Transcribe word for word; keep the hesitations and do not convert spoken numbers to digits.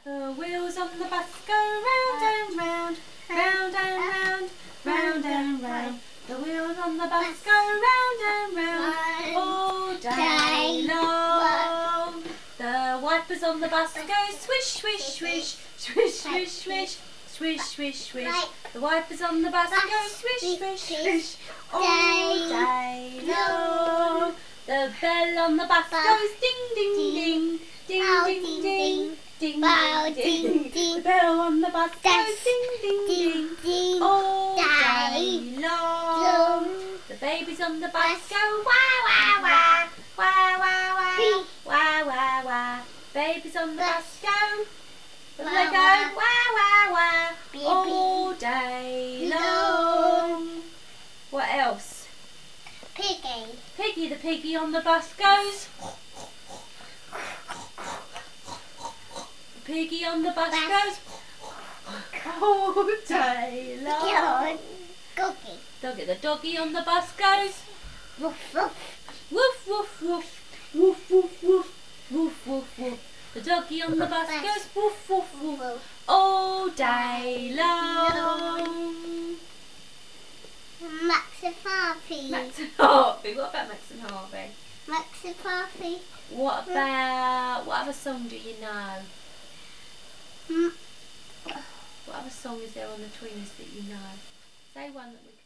The wheels on the bus go round and round, round and round, round and round. The wheels on the bus go round and round all day long. The wipers on the bus go swish, swish, swish, swish, swish, swish, swish, swish, swish. The wipers on the bus go swish, swish, swish all day long. The bell on the bus goes ding, ding, ding, ding, ding, ding. Ding, ding, ding, ding. The bell on the bus goes ding, ding, ding, ding, all day long. The babies on the bus go wah, wah, wah, wah, wah, wah, wah, wah, wah. Babies on the bus go, where do they go? Wah, wah, wah, all day long. What else? Piggy. Piggy, the piggy on the bus goes. Piggy on the bus goes all day long. Doggy. Doggy, the doggy on the bus goes Woof, woof. woof, woof, woof, woof, woof, woof, woof, woof, woof. The doggy on the bus goes woof, woof, woof, all day long. Max and Harvey. Max and Harvey. What about Max and Harvey? Max and Harvey. What about, what other song do you know? Mm. What other song is there on the Twins that you know? Say one that we